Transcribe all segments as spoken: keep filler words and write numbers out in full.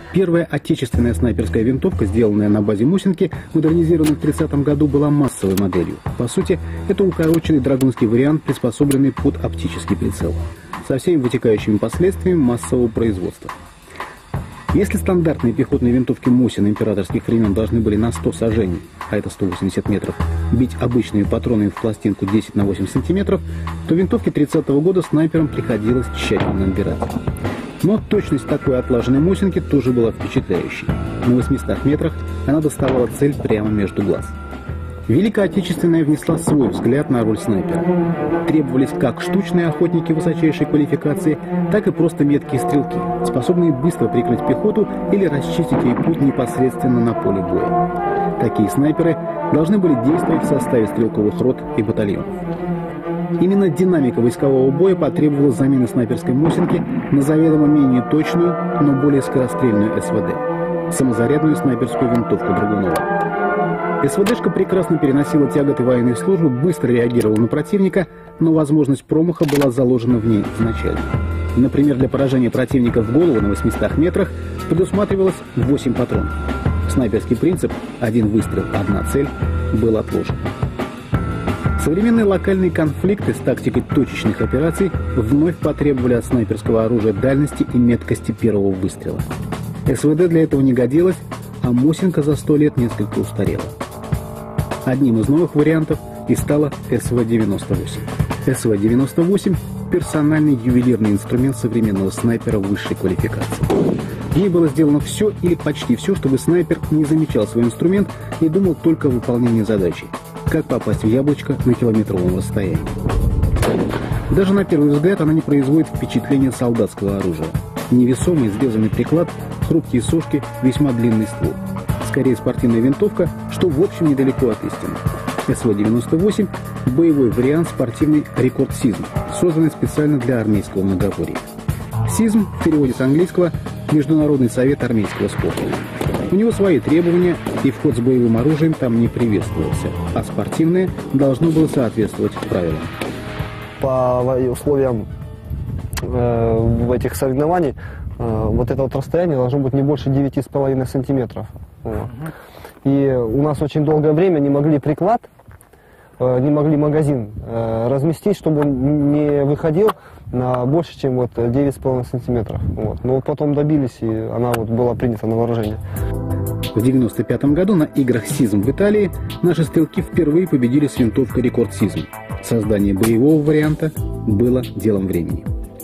Первая отечественная снайперская винтовка, сделанная на базе Мосинки, модернизированная в тридцатом году, была массовой моделью. По сути, это укороченный драгунский вариант, приспособленный под оптический прицел, со всеми вытекающими последствиями массового производства. Если стандартные пехотные винтовки Мосина императорских времен должны были на сто сажений, а это сто восемьдесят метров, бить обычными патронами в пластинку десять на восемь сантиметров, то винтовке тридцатого года снайперам приходилось тщательно набирать. Но точность такой отлаженной Мосинки тоже была впечатляющей. На восьмистах метрах она доставала цель прямо между глаз. Великая Отечественная внесла свой взгляд на роль снайпера. Требовались как штучные охотники высочайшей квалификации, так и просто меткие стрелки, способные быстро прикрыть пехоту или расчистить ей путь непосредственно на поле боя. Такие снайперы должны были действовать в составе стрелковых рот и батальонов. Именно динамика войскового боя потребовала замены снайперской Мосинки на заведомо менее точную, но более скорострельную СВД – самозарядную снайперскую винтовку Драгунова. СВДшка прекрасно переносила тяготы военной службы, быстро реагировала на противника, но возможность промаха была заложена в ней изначально. Например, для поражения противника в голову на восьмистах метрах предусматривалось восемь патронов. Снайперский принцип «один выстрел, одна цель» был отложен. Современные локальные конфликты с тактикой точечных операций вновь потребовали от снайперского оружия дальности и меткости первого выстрела. СВД для этого не годилась, а Мосинка за сто лет несколько устарела. Одним из новых вариантов и стала эс вэ девяносто восемь. эс вэ девяносто восемь – персональный ювелирный инструмент современного снайпера высшей квалификации. В ней было сделано все или почти все, чтобы снайпер не замечал свой инструмент и думал только о выполнении задачи. Как попасть в яблочко на километровом расстоянии. Даже на первый взгляд она не производит впечатления солдатского оружия. Невесомый срезанный приклад, хрупкие сошки, весьма длинный ствол. Скорее спортивная винтовка, что в общем недалеко от истины. эс вэ девяносто восемь – боевой вариант спортивный «Рекорд СИЗМ», созданный специально для армейского многоборья. СИЗМ в переводе с английского «Международный совет армейского спорта». У него свои требования, и вход с боевым оружием там не приветствовался, а спортивное должно было соответствовать правилам. По условиям э, этих соревнований э, вот это вот расстояние должно быть не больше девяти с половиной сантиметров. Вот. И у нас очень долгое время не могли приклад, э, не могли магазин э, разместить, чтобы он не выходил на больше, чем вот девять с половиной сантиметров. Вот. Но потом добились, и она вот была принята на вооружение. В девяносто пятом году на играх СИЗМ в Италии наши стрелки впервые победили с винтовкой «Рекорд СИЗМ». Создание боевого варианта было делом времени.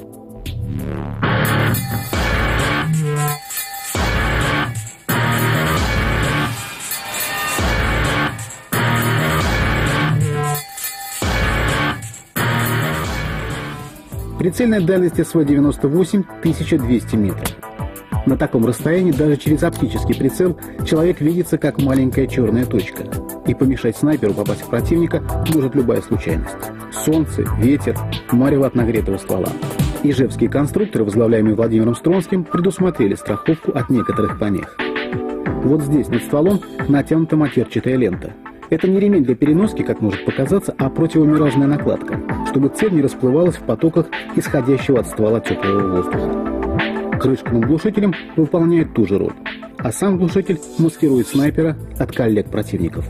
Прицельная дальность эс вэ девяносто восемь – тысяча двести метров. На таком расстоянии даже через оптический прицел человек видится как маленькая черная точка. И помешать снайперу попасть в противника может любая случайность. Солнце, ветер, марево от нагретого ствола. Ижевские конструкторы, возглавляемые Владимиром Стронским, предусмотрели страховку от некоторых помех. Вот здесь над стволом натянута матерчатая лента. Это не ремень для переноски, как может показаться, а противомиражная накладка, чтобы цель не расплывалась в потоках исходящего от ствола теплого воздуха. Крышка над глушителем выполняет ту же роль, а сам глушитель маскирует снайпера от коллег противников.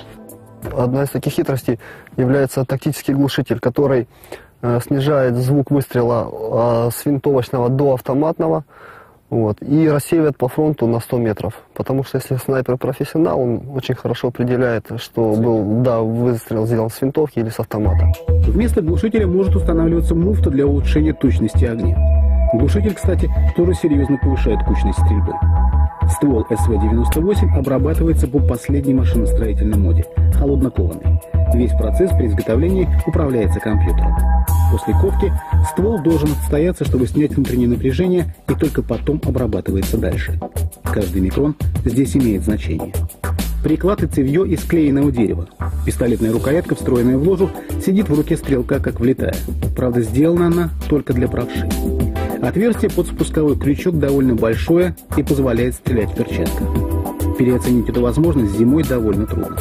Одна из таких хитростей является тактический глушитель, который э, снижает звук выстрела э, с винтовочного до автоматного, вот, и рассеивает по фронту на сто метров. Потому что если снайпер профессионал, он очень хорошо определяет, что был да, выстрел сделан с винтовки или с автомата. Вместо глушителя может устанавливаться муфта для улучшения точности огня. Глушитель, кстати, тоже серьезно повышает кучность стрельбы. Ствол эс вэ девяносто восемь обрабатывается по последней машиностроительной моде – холоднокованный. Весь процесс при изготовлении управляется компьютером. После ковки ствол должен отстояться, чтобы снять внутреннее напряжение, и только потом обрабатывается дальше. Каждый микрон здесь имеет значение. Приклад и цевье из клееного дерева. Пистолетная рукоятка, встроенная в ложу, сидит в руке стрелка как влитая. Правда, сделана она только для правши. Отверстие под спусковой крючок довольно большое и позволяет стрелять в перчатках. Переоценить эту возможность зимой довольно трудно.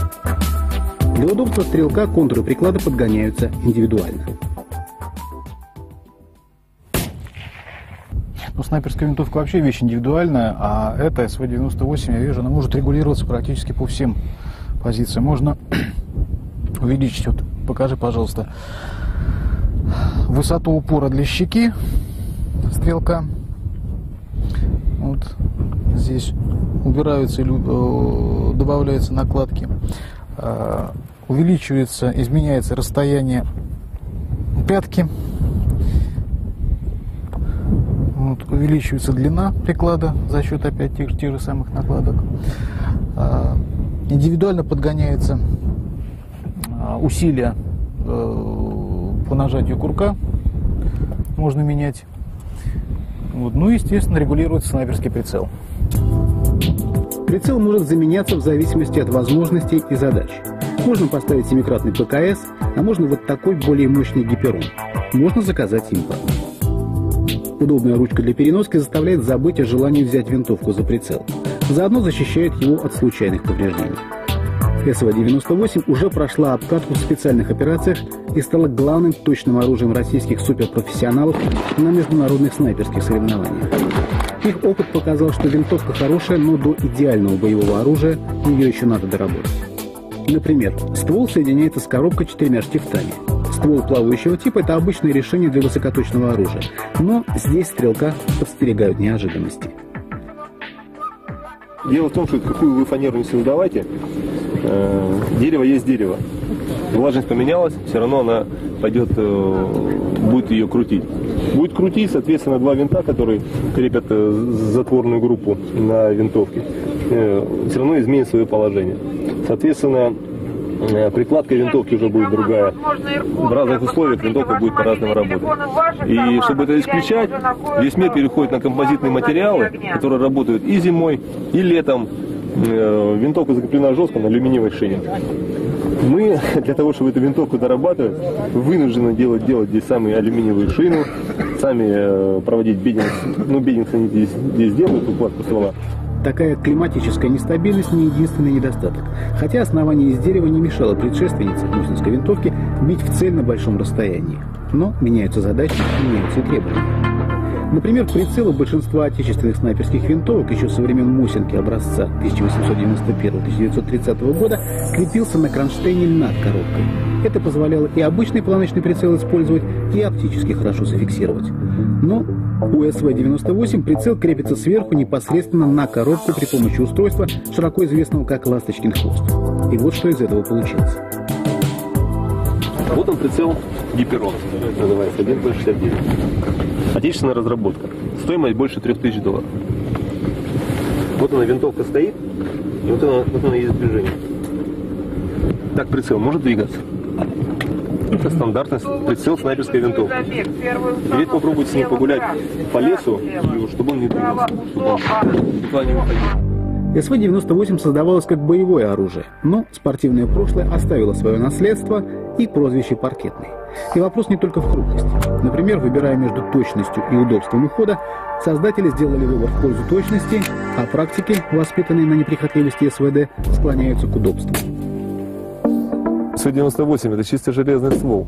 Для удобства стрелка контуры приклада подгоняются индивидуально. снайперская винтовка вообще вещь индивидуальная, а эта эс вэ девяносто восемь, я вижу, она может регулироваться практически по всем позициям. Можно увеличить, вот покажи, пожалуйста, высоту упора для щеки, стрелка. Вот здесь убираются или э, добавляются накладки. Э, увеличивается, изменяется расстояние пятки. Вот, увеличивается длина приклада за счет опять тех, тех же самых накладок. Э, индивидуально подгоняется э, усилие э, по нажатию курка. Можно менять. Вот. Ну и, естественно, регулируется снайперский прицел. Прицел может заменяться в зависимости от возможностей и задач. Можно поставить семикратный пэ ка эс, а можно вот такой более мощный гиперон. Можно заказать импорт. Удобная ручка для переноски заставляет забыть о желании взять винтовку за прицел. Заодно защищает его от случайных повреждений. эс вэ девяносто восемь уже прошла обкатку в специальных операциях и стала главным точным оружием российских суперпрофессионалов на международных снайперских соревнованиях. Их опыт показал, что винтовка хорошая, но до идеального боевого оружия ее еще надо доработать. Например, ствол соединяется с коробкой четырьмя штифтами. Ствол плавающего типа – это обычное решение для высокоточного оружия, но здесь стрелка подстерегают неожиданности. Дело в том, что какую вы фанеру не создавайте, э, дерево есть дерево. Влажность поменялась, все равно она пойдет, э, будет ее крутить. Будет крутить, соответственно, два винта, которые крепят э, затворную группу на винтовке, э, все равно изменит свое положение. Соответственно, э, прикладка винтовки уже будет другая. В разных условиях винтовка будет по-разному работать. И чтобы это исключать, весь мир переходит на композитные материалы, которые работают и зимой, и летом. Э, винтовка закреплена жестко на алюминиевой шине. Мы, для того, чтобы эту винтовку дорабатывать, вынуждены делать, делать здесь самые алюминиевые шины, сами э, проводить беддинг. Ну, беддинг они здесь, здесь делают, укладку ствола. Такая климатическая нестабильность не единственный недостаток. Хотя основание из дерева не мешало предшественнице мосинской винтовки бить в цель на большом расстоянии. Но меняются задачи, меняются и требования. Например, прицел у большинства отечественных снайперских винтовок еще со времен Мосинки образца тысяча восемьсот девяносто первого — тысяча девятьсот тридцатого года крепился на кронштейне над коробкой. Это позволяло и обычный планочный прицел использовать, и оптически хорошо зафиксировать. Но у эс вэ девяносто восемь прицел крепится сверху непосредственно на коробку при помощи устройства, широко известного как «Ласточкин хвост». И вот что из этого получилось. Вот он прицел Гиперон, называется один пэ шестьдесят девять. Отечественная разработка. Стоимость больше трех тысяч долларов. Вот она, винтовка стоит, и вот она, вот она есть движение. Так прицел может двигаться. Это стандартный прицел снайперской винтовки. Теперь попробуйте с ним погулять по лесу, чтобы он не двигался, чтобы он никуда не выходил. эс вэ девяносто восемь создавалось как боевое оружие, но спортивное прошлое оставило свое наследство и прозвище «паркетный». И вопрос не только в хрупкости. Например, выбирая между точностью и удобством ухода, создатели сделали выбор в пользу точности, а практики, воспитанные на неприхотливости эс вэ дэ, склоняются к удобству. эс вэ девяносто восемь это чисто железный ствол,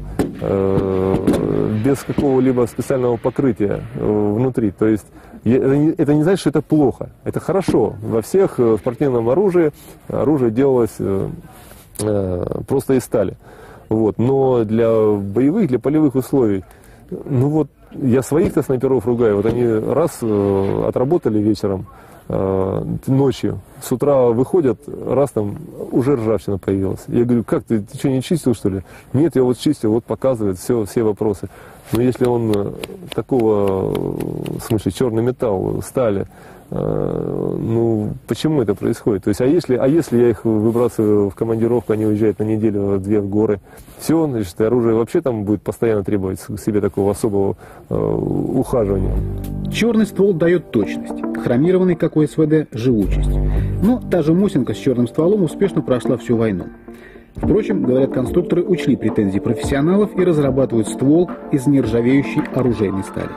без какого-либо специального покрытия внутри. То есть это не значит, что это плохо. Это хорошо. Во всех спортивном оружии оружие делалось просто из стали. Вот. Но для боевых, для полевых условий, ну вот, я своих-то снайперов ругаю. Вот они раз э, отработали вечером, э, ночью, с утра выходят, раз там уже ржавчина появилась. Я говорю, как, ты, ты что, не чистил, что ли? Нет, я вот чистил, вот показывает все, все вопросы. Но если он такого, в смысле, черный металл, стали, ну, почему это происходит? То есть, а если, а если я их выбрасываю в командировку, они уезжают на неделю-две в горы, все, значит, оружие вообще там будет постоянно требовать к себе такого особого э, ухаживания. Черный ствол дает точность, хромированный, как у эс вэ дэ, живучесть. Но та же Мосинка с черным стволом успешно прошла всю войну. Впрочем, говорят, конструкторы учли претензии профессионалов и разрабатывают ствол из нержавеющей оружейной стали.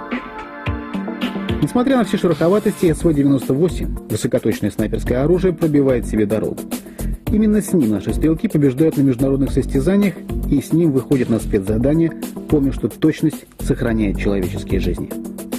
Несмотря на все шероховатости, эс вэ девяносто восемь, высокоточное снайперское оружие, пробивает себе дорогу. Именно с ним наши стрелки побеждают на международных состязаниях и с ним выходят на спецзадания, помня, что точность сохраняет человеческие жизни.